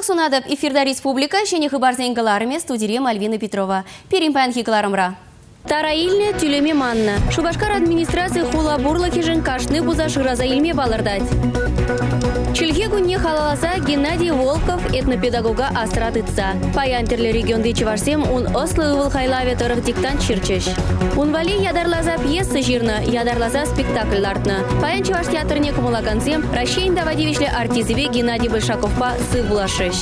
Шулық сунадып эфирда республика және хыбарзен галарыме студире Мальвина Петрова. Перимпан хикларымра. Тара илне тюлеме манна. Шубашкар администрация хула бурла хижен кашны буза шыраза илме балырдать. Чильхегу не халаласа Геннадий Волков этнопедагога астратыца. Паянтерлі регионды чевашсем он ослы ывыл хайлаве тұрық диктант чирчеш. Он вали ядарлаза пьесы жирна, ядарлаза спектакль лартна. Паян чеваш театрне кумулакансем Рашейн давадивишле артизиве Геннадий Большаковпа сы булашеш.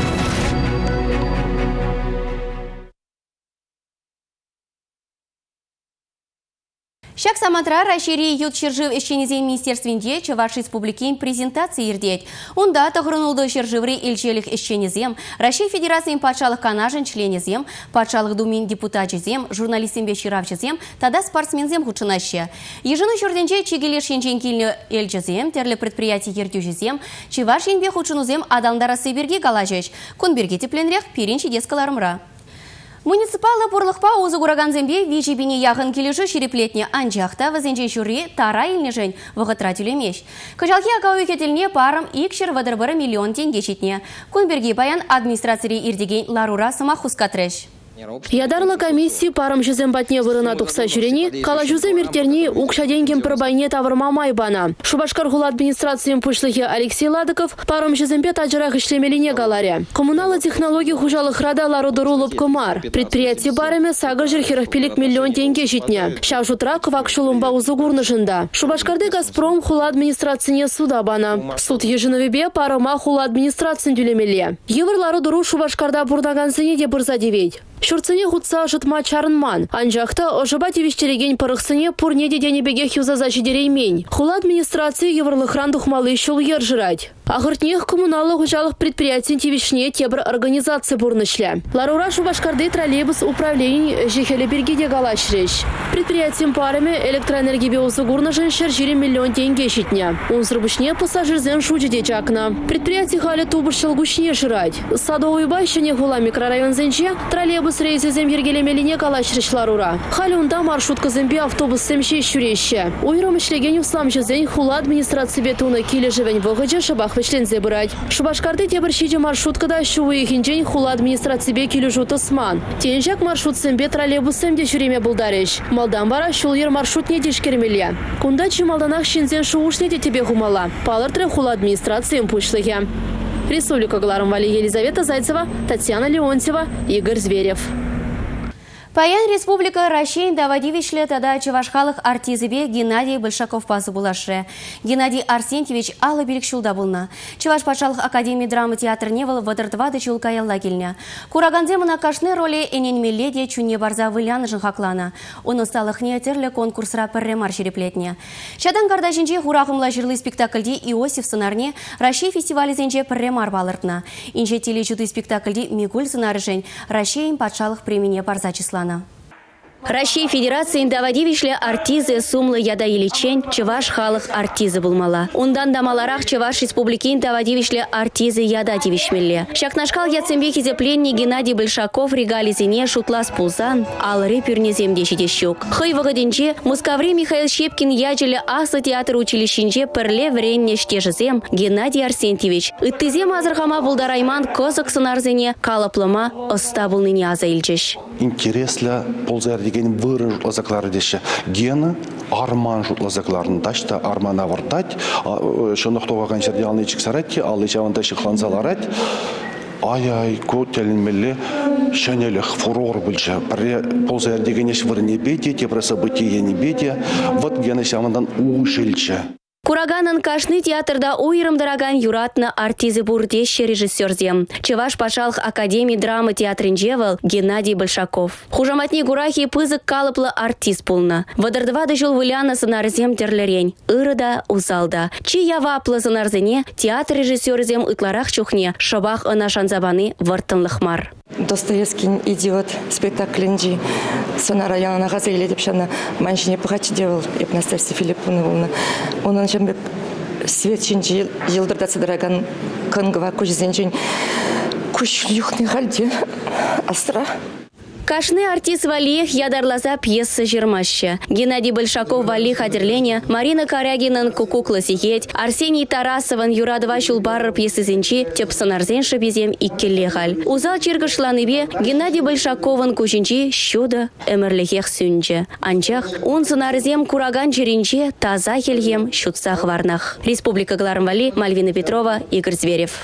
Шак саматра Рашири ют шержив ещенезен министерственде Чуваш республикин презентации ирдеть. Унда тохранулды шерживри ильчелих ещенезем, Раши Федерациян патшалық канажын членезем, патшалық думин депутатчезем, журналистен беширавчезем, тада спортсмензем хучынаще. Ежыны журденче чигелеш енчен килні эльчезем, терлі предприятий ердюжезем, Чуваш енбе хучынузем адалдарасы берге галажеш. Кунберге тепленрех перенче дескаларымра. Муниципалы бурлықпа озы ғураганзембе вежебіне яғын келеші шереплетне анжақта вазенже жюри тара илнежен вғытра тюлемеш. Кажалки агауы кетеліне парым икшер вадырбыры миллион тенге жетне. Кунберге баян администрации ирдеген ларура самахус катреш. Ядарлы комиссии парам жүзем батне вырына тұқса жүрені, қала жүзем ертерне ұқшаденген пырбайне тавырма майбана. Шубашкар ғыл администрациян пұшлығы Алексей Ладыков парам жүзембе тажырақ ішлемеліне галаре. Коммуналы технология хужалық радалары дұрулып комар. Предприятие барыме сағы жүрхеріқпелік миллион тенге жетне. Шавшутра квак шулымба ұзы ғурнышында. Шубашкарды Газпром ғыл администрацияне суда бана. Суд ежіновебе парама ғыл администрациян дүлемеле. Еврлары дұру Шубашкарда бұрдағансыне де бұрза девейд. Шурцыне хутса жытма чарынман. Анжақта ожыба тевештереген пырықсыне пурне дедені беге хюзаза жидереймень. Хула администрация еврлықран духмалы шул ержырать. Ағыртнех коммуналы ғужалық предприятиян тевешне тебір организация бұрнышлі. Ларура Шубашкарды троллейбус управление жехелі бергеде галашреш. Предприятиян парыме электроэнергибе узы гурнышын шер миллион тенге шитне. Он срубышне пассажирзен шучеде чакна. Предприятие халі тубышшыл гушне жырать. Садовый байшыне хула микрорайон зенче троллейбус рейзезем ергелемелине галашреш ларура. Халі унда маршрутка зембе автобус семше шүреше. Уйрым ішлеген услам жезен хула администрация бетуна келі живен вғыджа шабах вешлензе бұрать. Шубашкарды тебір шиде маршруткада шуы ехінжен хула администрация бе келі жуты сман. Тенжак маршрут сембе троллейбус семде жүреме бұлдареш. Малдан бара шул ер маршрут не дешкермеле. Кунда чималданах шинзен шуушне де тебе хумала. Палыртры хула администрациям пушлығы. Республика Гларымвали Елизавета Зайцева, Татьяна Леонтьева, Игорь Зверев. Паян республика Рашейн давадивишле тада чевашхалық артизыбе Геннадий Большаков пазы булашы. Геннадий Арсентьевич алы белік шулда булна. Чеваш патшалық академия драмы театр невыл вадырдвады чулкаялла келіне. Кураганзе мына кашны роли эненмеледе чуне барза выляны жынхаклана. Оны сталық неетерлі конкурсра пірремар шереплетне. Шадан кардашынче хурағымла жырлы спектакльде Иосиф сценарне Рашей фестивалі зенче пірремар балыртна. Инже телечуды спектакльде Мигуль сценарышен Рашейн патшалық премине барза числа. Рашей Федерации давадивишле артизы сумлы яда иличен чеваш халық артизы булмала. Ундан дамаларах чеваш республикин давадивишле артизы яда дивишмелле. Шакнашкал яцембеки пленни Геннадий Большаков регализине шутлас пулзан, алыры пюрнеземде шидещук. Хый вагаденче Мускаври Михаил Щепкин яджеле асы театр училищенче перле вренне штежезем Геннадий Арсентьевич. Ыттызем азырхама булдарайман козык сынарзене калаплыма остабулныне аза илчеш. Интересля ползар деген выры жутлазаклары деші. Гені арман жутлазакларын дашта армана выртать, шондықтоға қаншарды алны чіксарать, алны жаванда шықланзаларать. Ай-ай, көтелінмелі шәнелік фурор бүлші. Бірі ползар деген еш вырне беде, тепрі событие не беде, вот гені жавандан ушілші. Кураганын кашны театрда уйрым дыраган юратны артизы бурдеще режиссерзем. Чеваш пашалық академии драмы театринжевал Геннадий Большаков. Хужаматни гурахи пызык калыплы артист пулна. Вадырдвады жыл выляна сынарзем терлерень. Ырыда узалда. Чи яваплы сынарзене театр режиссерзем ытларах чухне шабах ына шанзабаны вартынлықмар. Достоевский идиот спектаклинджи. Сона районына ғазайле деп шана маншине пұғачы девал. Епнастарси Филиппуны болна. Onun için svetçinci yıldırda sıdragan kıngıva kuş zencin kuş yuhni halde astra. Кашны артист Валиех ядарлаза пьеса жирмаще. Геннадий Большаков Вали хадерлене, Марина Корягинан кукукла сиеть, Арсений Тарасован Юрадова Шулбар пьесы зенчи, тепсанарзен шабизем и келлехаль. Узал чиргашланыбе Геннадий Большакован кучинчи щуда эмерлехех сүнче. Анчах он санарзем кураган черинче таза хельем щутсах варнах. Республика Глармвали, Мальвина Петрова, Игорь Зверев.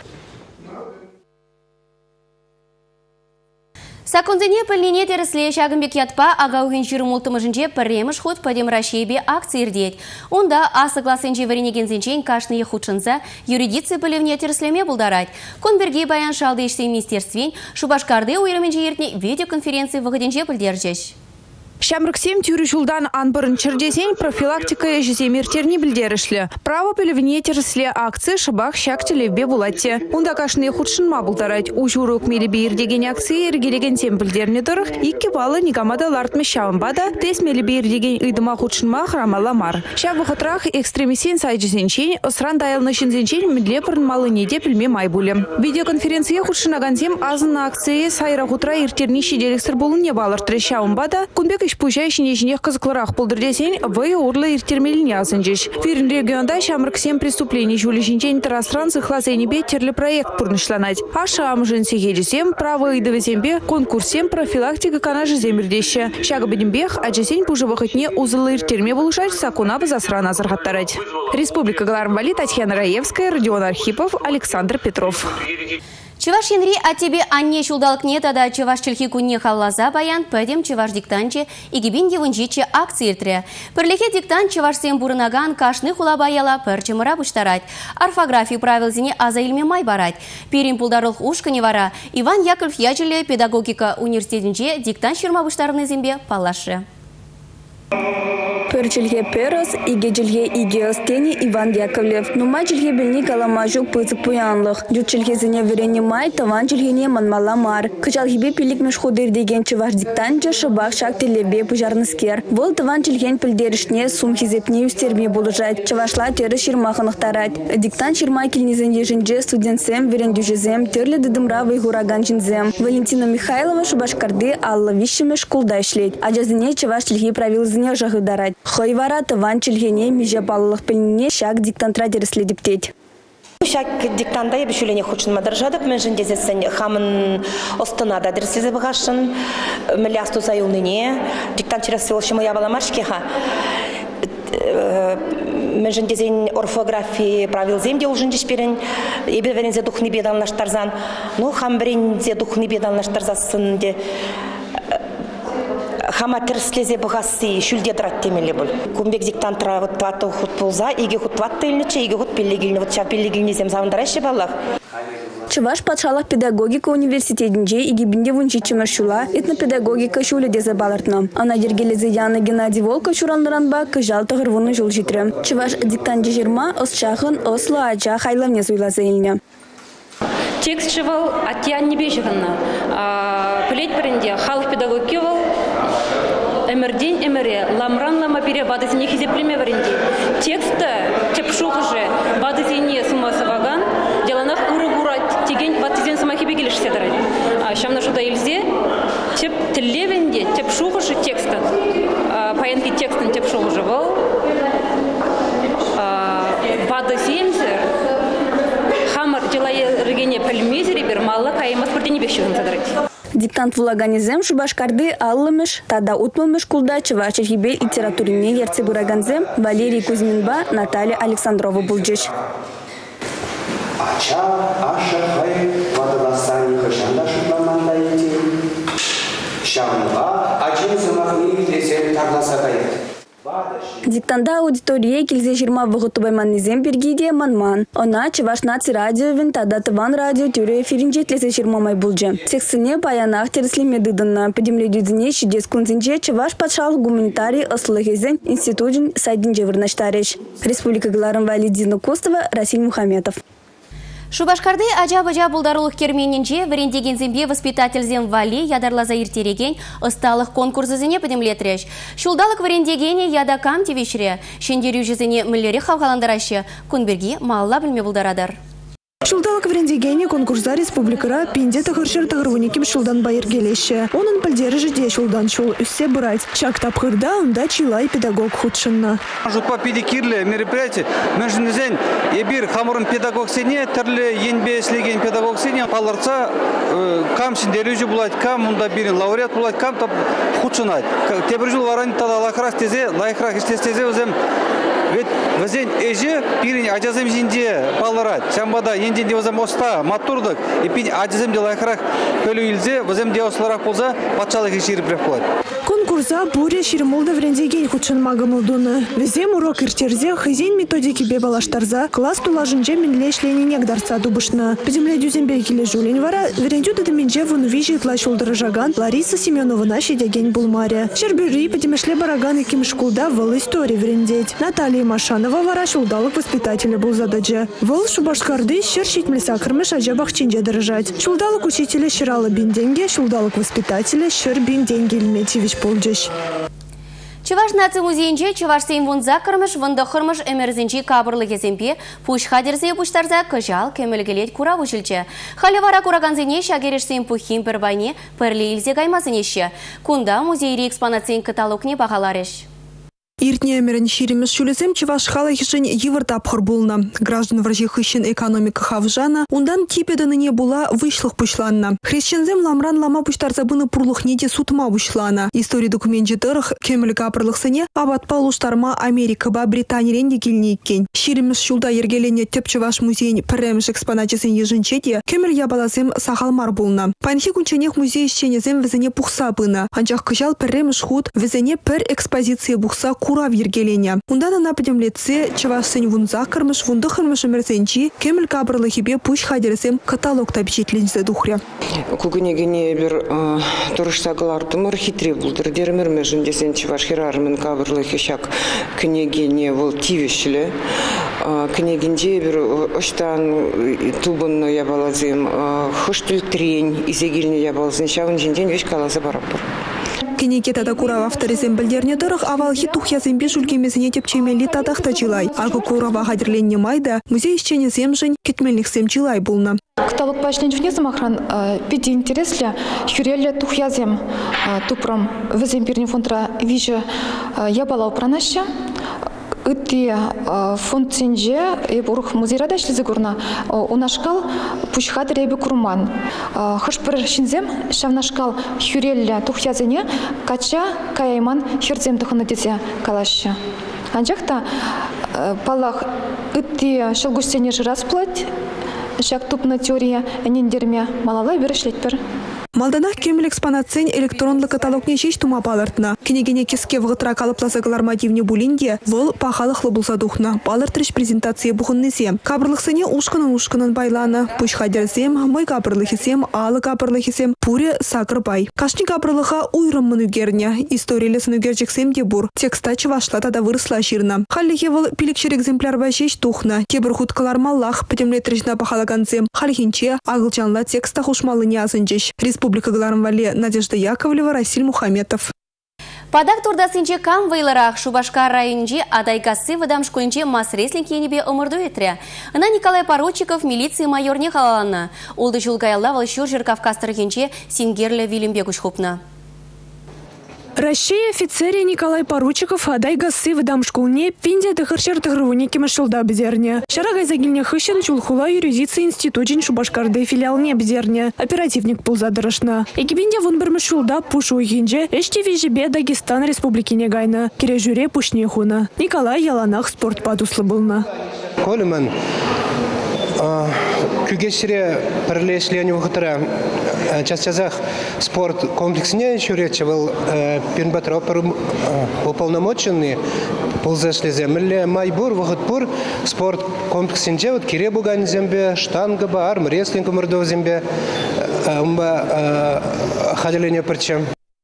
Сакунзене пыльнине тересле шагымбек ятпа агаугин жирмултымыжынче пірремыш ход падем Рашейбе акции ирдеть. Онда асыгласынче варенегензенчен кашные худшынса юридиция пылевне тереслеме булдарать. Конберге баян шалды ишсе министерствен Шубашкарды уйрыменче ертне видеоконференции выходенче пылдержеш. Шамрыксем тюрі жылдан анбырын чырдесен профилактика ежеземертерни білдерішлі. Право пілівіне терісле акции шыбақ шак телевбе булатте. Онда кашны худшынма булдарать. Ужуры өкмелі бейірдеген акции ергелеген сем білдеріне дұрық. Икки балы негамада лартмы шауынбада тесмелі бейірдеген ыдыма худшынма храмала мар. Шабы хытрах экстремисен сайджесенчен, ысран дайылнышынзенчен мүдле пырынмалы неде пілме майбулі. Видеоконференция худшынаган сем азына акции сайра хутра иртерни шеделіксір болын не балыртыры шауынбада. Кунбек пужай шинежинех кызыклырах пулдырдесен вы урлы иртермеліне азынжеш. Фирин регионда шамрыксем преступлений жулі жинчен тарастран сыхлазенебе терлі проект пурнышланать. Аша амжын сегедесем право идовезембе конкурсем профилактика канажы земірдеші. Шагы бедембех аджесен пужы вахытне узылы иртерме булышать сакунабы засран азырхаттарать. Республика Глармвали, Татьяна Раевская, Родион Архипов, Александр Петров. Чеваш Янри, а тебе анне шулдалк нет, ада чеваш чельхику не халлаза баян, пойдем чеваш диктанче и гибин девунчиче акции иртре. Перлехе диктант чеваш сем бурынаган кашны хула баяла перчемыра буштарать. Орфографию правил зине аза илме май барать. Перим пулдарылх ушка не вара. Иван Яковлев Ячеле педагогика университетинче диктант ширма буштарны зембе палаше. Перчельге перос, игеджельге игеостени Иван Яковлев. Нумачельге бельни каламажук пыцык пуянлых. Дючельге зене верени май, таванчельге манмала мар. Кычалхибе пиликмеш худыр деген чеваш диктанча шыбак шак телебе пужарныскер. Вол таванчельген пильдеришне сумхизепне устерме булыжать. Чевашла теры ширмаханықтарать. Диктант ширма кильнизен ежинже студентсем верендюжезем терле дыдымра вайгураган жинзем. Валентина Михайлова Шубашкарды Алла вишеме шкулда ишлеть. Аджазене чеваш чельге правил зене жагыдарать. Хойвара таван чельгене меже баллых пельне шак диктантра дереследиптеть. Шак диктанда ебешулене хочен мадержадып, мен жендезесен хамын останада дереслезе багашын, мелясту заюлныне, диктант через селшему ябала маршкеха. Мен жендезен орфографии правил земде ужин дешперен, ебе верензе духны бедан наш тарзан, ну хам верензе духны бедан наш тарзасын де. Хама терслезе богасы шүлде драт темеле бол. Кумбек диктантра вот тваты хут полза, иге хут тваты ильниче, иге хут пелегильни, вот чап пелегильни зем савандарайше баллах. Чеваш патшалах педагогика университетинче и гибинде вунчичиме шула, этнопедагогика шуле дезе балартна. Ана дергелезе Яна Геннадий Волков шуранларанба кыжал тагырвуны жол житре. Чеваш диктанте жирма осчахын осло ача хайлавне суйлаза илне. Текст чевал атьян не бежиханна. Плеть бренде халық педагогики вал эмердень эмере ламран лама пере бадызине хизеплеме бренде. Текста тепшух же бадызине сумасаваган деланах урыгурать теген бадызин самахи бегелиш седарать. Шамна шуда илзе теп телевенде тепшух же текста. Паянки текстен тепшух же вал бадызинзер хамар делая регене пельмезери бермалла каймас протени бешиган задрать. Диктант влаганизем Шубашкарды аллымыш, тада утмылмыш кулда чевашчельгибе литературине ерце бураганзем Валерий Кузьминба, Наталья Александрова булджич. Ача, аша хай, вадаласани хашанда шуплананда ети. Шамга, ачин самахни лесен тарласа кайт. Диктанда аудитория килзе жирма вғытубайманнизем бергиде манман. Она чеваш наци радиовин тада тыван радио тюре эфиринчетлесе жирмамай булджи. Сексыне паянах тереслеме дыдынна. Подемледюдзине шидес кунзинче чеваш патшал гуманитарий ослыгезен институтин сайдинже вырнаштареш. Республика Глармвали, Дина Костова, Расиль Мухаметов. Шубашкарды ажа-бажа булдарулық керменінже варендеген зембе воспитатель зем Вали ядарлаза иртереген ысталық конкурсызыне подемлетреш. Шулдалық варендегене ядакам тевешіре. Шендерю жезіне мүллері хавхаландарашы. Күнберге малла білме булдарадар. Шулдалык врендегене конкурса республикара пинде тахыршыр тахырвуниким шулдан байыр келеші. Onun пілдері жиде шулдан шул үссе бұрайт. Чак тапқырда онда чилай педагог худшынна. Жупа педикирлі мероприятие. Мәжінізен ебір хамырын педагог сене, түрлі енбе слеген педагог сене. Паларца кам сендережі бұлайт, кам мұнда бірін лауреат бұлайт, кам тап худшынайт. Тебір жыл варани тада лайқырақ тезе, лайқырақ істестезе өзім. Ведь везен эже пирин ажазым жинде баларат. Шамбада енденде өзім оста матурдық. И пин ажазым де лайқырақ көлі үлзе, өзім де осларақ болса, патшалық ешері бірек болады. Конкурса буре ширмолда врендеген худшын магымылдуны. Везем урок иртерзе хызен методики бебалаштарза класс тулажынже минлешлененек дарса дубышны. Педемле дюзембе келе жулин вара врендю дедеменже вон вижит лашулдыры жаган Лариса Семеновна шедеген булмаре. Шербюри педемешле бараган иким шкулда вол истории врендеть. Наталья Машанова вара шулдалык воспитателя был задача. Вол шубашкарды щерщить млесакрмыш ажабах чинже дорожать. Шулдалык учителя щирала бинденге, шулдалык воспитателя щер бинденге Ильметьевич Полджищ. Чуваш наци музейінже Чуваш сейм вунза кырмыш, вынды хырмыш эмерзінчі кабырлы кеземпе, пуш хадерзе пуштарза кыжал кемелгелет кура вучылчы. Халевара кураганзене шагереш сейм пухим пір байне пірлі илзе гаймазынеші. Кунда музейри экспонациен каталогне бағалареш. Иртне эмерен ширемеш шулесем Чуваш хала хишен евартап хырбулна. Граждан вражи хыщен экономика хавжана, ундан типеданы не була вышлых пушланна. Хрещензем ламран лама пуштарзабыны пурлухнете сутма бушлана. История документ тырых кемель капырлыхсыне абатпал уштарма Америкаба Британия ренде келнейкен. Ширемеш шулда ергелене теп Чуваш музейн піремеш экспонатчесын ежінчете кемель ябалазем сахалмар булна. Панхи кунченех музей ищенезем везене пухса бына. Анчах кыжал піремеш худ везене пір экспозиция бухса курав ергелене. Ундан на подемлеце Чувашсен вунза кырмыш вунды хырмыш эмерсенчи кемель кабырлы хибе пуш хадерсем каталог табичетленсе духре. Кугунегене бир турыштагылардымыр хитре булдыр дермермежин десен Чуваш хирармын кабырлы хишак княгине вол тивишле. Княгинде бир оштан тубынны ябалазем хыштыл трень изегилне ябалазен шавын жинден веш калазы бараппыр. Кенекета курав авторизм білдерне дырық авал хитух язымбе жүлгемесіне тепчемелі татақта жилай. Ағы курава хадерленне майда музей ищене земжін кетмелік сем жилай булна. Каталог пачленчуне замахран пиди интересля хюреле тух язем тупром везем пирни фонтра вижу ябалау пранаща. Эти фондсенже и бурух музейра дашли загурна унашкал пушхат ребе курман. Хашпер шинзем шавнашкал хюрелля тухязене кача каяйман херзем туханадезе калаща. Анжакта палах эти шалгусене жирасплать шак тупна теория нендерме малала берешлетпер. Малданах кемел экспонациен электронлы каталогне шеш тума балыртна. Кенегене кеске вғытра калыплазагылар мотивне булинде, вол пахалықлы булса духна. Балыртырыш презентация бұхыннесе. Кабырлықсыне ушкынан байланы. Пуш хадерзем, мой кабырлықисем, алы кабырлықисем, пуре сакыр бай. Кашни кабырлыға уйрыммын үгерне. Историялесын үгерчексем де бур. Текста Чувашла тада вырысла ширна. Халлихе вол пилекшер экземпляр ба шеш тухна. Тебір хуткалар маллах, пөтемлетрішна пахалаганзем. Халихинче ағылчанла текста хушмалы не азынчеш. Республика Галармвале Надежда Яковлева, Расиль Мухаметов. Падак турдасынче кам вайларах Шубашкар районже адайгасы выдам шкойнче мас реслинг енебе ымырду етре. Ына Николай Поручиков милиции майор не халалана. Олды жулгайалла валшур Кавказ тархенче Сингерле Вилимбегуш хупна. Россия офицере Николай Поручиков адайгасы выдам школне пинде тыхыршер тыхрывунике машылда бедерне. Шарагай загильне хыщен чулхула юрисдикции институтин Шубашкарды филиалне бедерне. Оперативник был задырышна. Экибинде вон бір машылда пушу уйгенже эшти вижебе Дагестан республикине гайна. Кережуре пушне хуна. Николай яланах спорт падуслы былна. Колеман күгешіре бірлешлені ұғытыра частязах спорт комплексіне шүретші был пенбатропыр уполномоченный ползашлезе. Мілі майбур вұғытпур спорт комплексінде кере бұған зембе, штанга ба, арм, реслинг ұмырдау зембе, хаделене пірчем.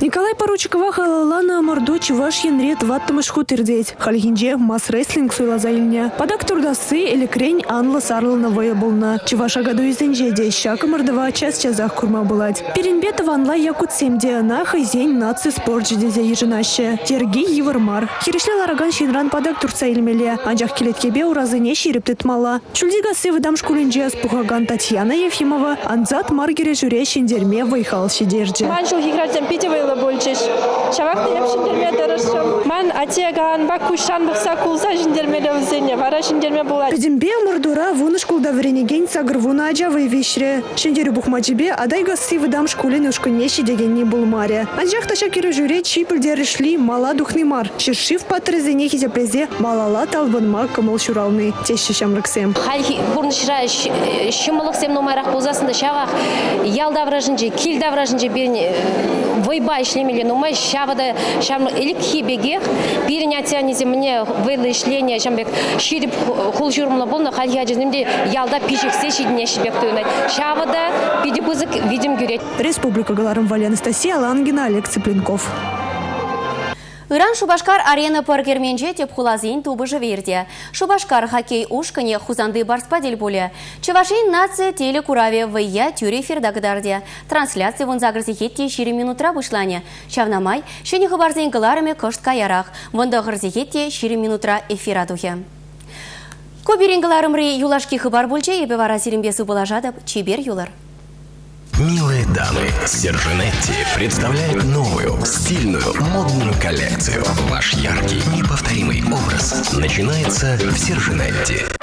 Николай Поручикова халалана мордо чуваш янрет ваттымыш хутырдеть. Хальгинже масс рестлинг суйла заилне. Падак турдасы или крень анла сарлана вая болна. Чуваша году изенже де щака мордова час-чазах курма булать. Перенбет ванла якут семде на хозяин наци спорт жидезе еженаще. Сергей Евармар. Хиришле лараган шинран падак турца илмеле. Анжах келеткебе уразыне шириптет мала. Чульдигасы выдам шкулинже спухаган Татьяна Ефимова. Анзат маргере жюре шиндерме выехал щедерже. Маншул хигральцем питевайла больчеш. Шавахты еп шиндерме дырышым. Ман атеган бакушан бықса кулса шиндермеле взене. Вара шиндерме булат. Педембе мордура вуны шкулда вренеген сагрвуна аджавы вещре. Шиндерю бухмачебе адай гасы выдам шкулин ушкунеши деген не был маре. Анжах ташакиры жюре чипельдер шли мала духны мар. Шершив патрызене хизепрезе малала талбанма кымыл шуралны. Тещи шамрыксем. Хальхи бурнышра шымылыксем номайрақ болзасында шағақ ялда вражынже, килда вражынже берін войба ишлемеле номай шавада шамлы илік хибеге берін атянезе мне вейлы ишление шамбек ширип хул журмла болна хальхи ажызымде ялда пишексе шидіне шибек туынай. Шавада пидебузык видим гюрет. Республика Галарым Анастасия Лангина, Олег Цыпленков. Иран Шубашкар арена паргерменже теп хулазин тубы живерде. Шубашкар хоккей ушкане хузанды барспадель боле. Чевашин нация телекураве вая тюре эфирдагдарде. Трансляция вон загрзихетте 4 минутра вышлане. Шавнамай, шені хабарзин галарами кышт каярах. Вонда грзихетте 4 минутра эфирадухе. Коберин галарымри юлашки хабар больче ебе вара сиримбесу булажадып чибер юлар. Милые дамы, Сержинетти представляет новую, стильную, модную коллекцию. Ваш яркий, неповторимый образ начинается в Сержинетти.